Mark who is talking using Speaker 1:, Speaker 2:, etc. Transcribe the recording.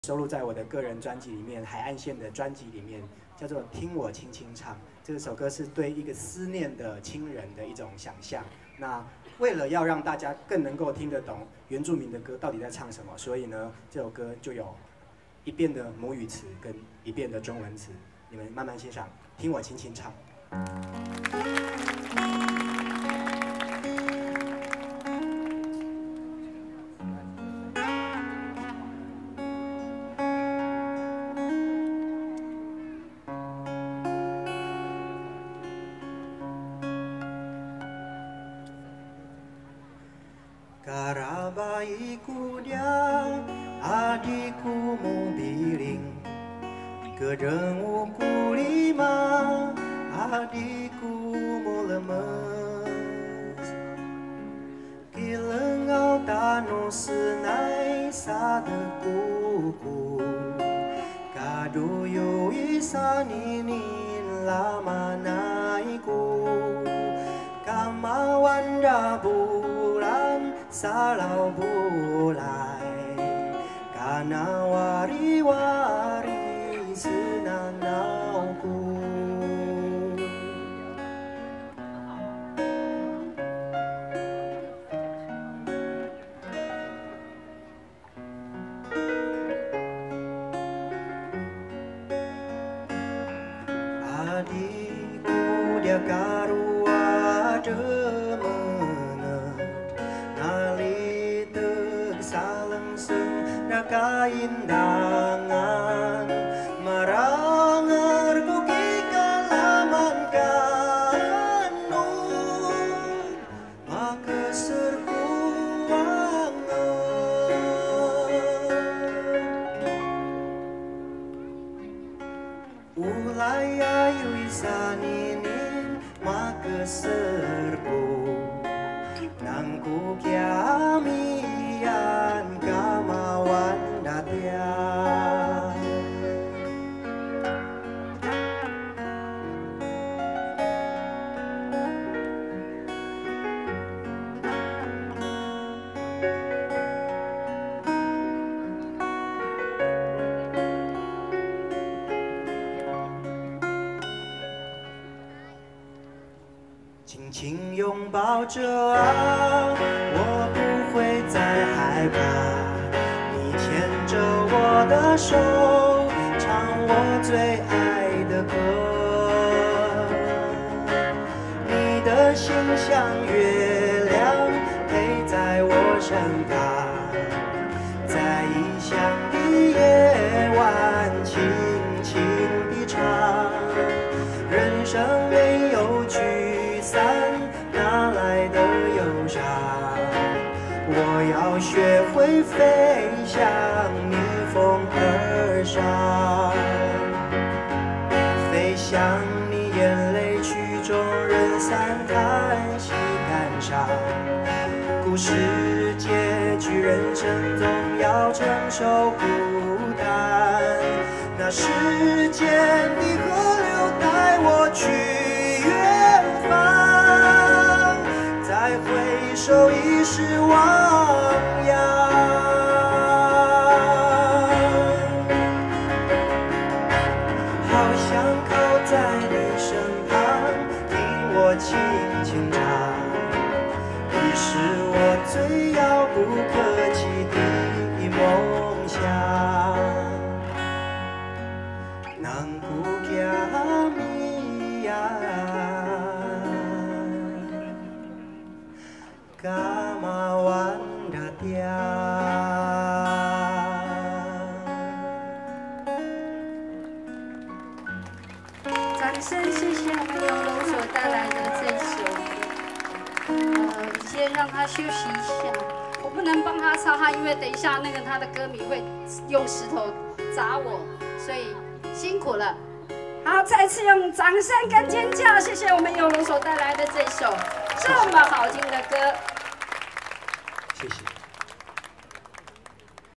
Speaker 1: 收录在我的个人专辑里面，海岸线的专辑里面，叫做《听我轻轻唱》。这首歌是对一个思念的亲人的一种想象。那为了要让大家更能够听得懂原住民的歌到底在唱什么，所以呢，这首歌就有一遍的母语词跟一遍的中文词，你们慢慢欣赏，听我轻轻唱。
Speaker 2: Karabaiku dia, adikku mobiling, kedenguku lima, adikku mau lemes. Kilengau tanu senai sadekuku, kadoyo isaninin lama naiku, kamawanda bulan. Salau bulai karena wari-wari senanauku. Adikku dia karua kaindangan marangar kuki kalaman kanu maka serkuangan ulai ayu isaninin maka serku nangku kiamian kamawan datia. 轻轻拥抱着啊，我不会再害怕。你牵着我的手，唱我最爱的歌。你的心像月亮，陪在我身旁，在异乡的夜晚，轻轻地唱。人生没有聚散，哪来的忧伤？我要学会飞翔，逆风而上。飞向你眼泪曲终人散，叹息感伤。故事结局，人生总要承受孤单。那时间的河流带我去远方，再回首已是汪洋。好想靠在你身旁，听我轻轻唱，你是我最遥不可及的梦想。Nangku kiamian kamawan datia。
Speaker 3: 掌声谢谢我们游龙所带来的这首，先让他休息一下，我不能帮他擦，因为等一下那个他的歌迷会用石头砸我，所以辛苦了。好，再次用掌声跟尖叫，谢谢我们游龙所带来的这首这么好听的歌，
Speaker 1: 谢谢。